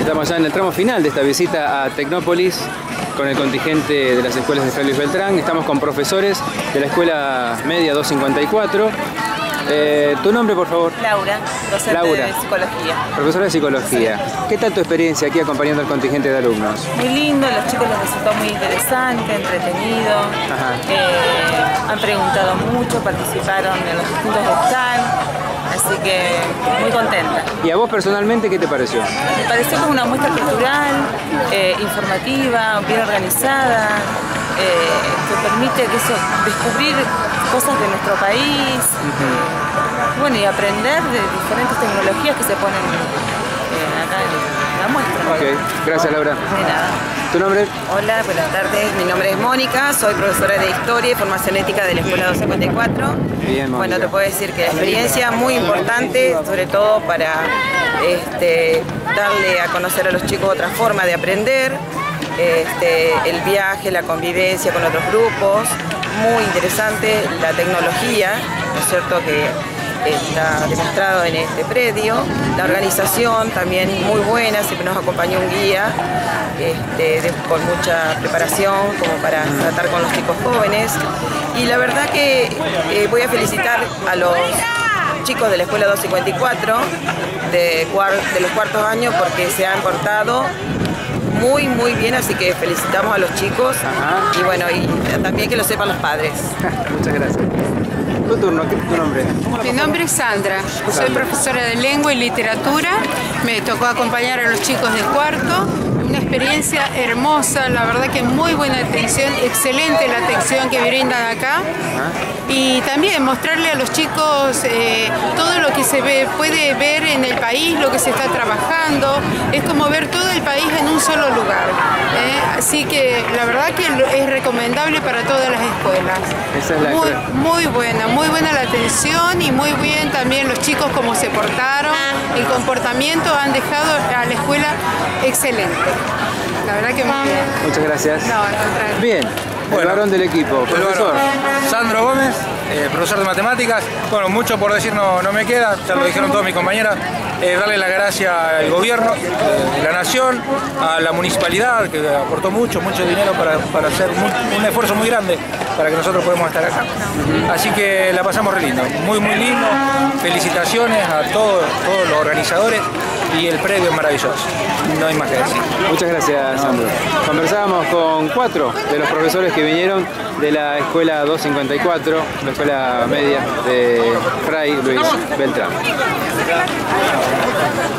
Estamos ya en el tramo final de esta visita a Tecnópolis con el contingente de las escuelas de Fray Luis Beltrán. Estamos con profesores de la Escuela Media 254. ¿Tu nombre, por favor? Laura, docente de Psicología. Profesora de Psicología. ¿Qué tal tu experiencia aquí acompañando al contingente de alumnos? Muy lindo, los chicos les resultó muy interesante, entretenido. Han preguntado mucho, participaron en los distintos stands, así que muy contenta. ¿Y a vos personalmente qué te pareció? Me pareció como una muestra cultural, informativa, bien organizada, que permite descubrir cosas de nuestro país, bueno, y aprender de diferentes tecnologías que se ponen acá en la muestra. Ok, gracias Laura. De nada. ¿Tu nombre? Hola, buenas tardes. Mi nombre es Mónica, soy profesora de Historia y Formación Ética de la Escuela 254. Bien, Mónica. Bueno, te puedo decir que la experiencia muy importante, sobre todo para darle a conocer a los chicos otra forma de aprender, el viaje, la convivencia con otros grupos, muy interesante la tecnología, ¿no es cierto?, que está demostrado en este predio, la organización también muy buena, siempre nos acompañó un guía con mucha preparación como para tratar con los chicos jóvenes, y la verdad que voy a felicitar a los chicos de la Escuela 254 de los cuartos años porque se han portado muy bien, así que felicitamos a los chicos. Y bueno, y también que lo sepan los padres. Muchas gracias. Tu turno, ¿qué es tu nombre? Mi nombre es Sandra, soy profesora de lengua y literatura, me tocó acompañar a los chicos de cuarto, una experiencia hermosa, la verdad que muy buena atención, excelente la atención que brindan acá, y también mostrarle a los chicos todo lo que se puede ver en el país, lo que se está trabajando, es como ver todo el país en un solo lugar, así que la verdad que es recomendable para todas las escuelas. Esa es la muy buena la atención y muy bien también los chicos cómo se portaron, el comportamiento han dejado a la escuela excelente. La verdad que muy bien. Muchas gracias. No, al contrario. Bien, el varón del equipo, profesor. Sandro Gómez, profesor de matemáticas. Bueno, mucho por decir no me queda, ya lo dijeron todas mis compañeras. Darle las gracias al gobierno de la nación, a la municipalidad que aportó mucho dinero para hacer un esfuerzo muy grande para que nosotros podamos estar acá. Así que la pasamos re lindo, muy lindo. Felicitaciones a todos los organizadores y el predio es maravilloso. No hay más que decir. Muchas gracias, Sandro. Conversábamos con 4 de los profesores que vinieron de la Escuela 254, la Escuela Media de Fray Luis Beltrán.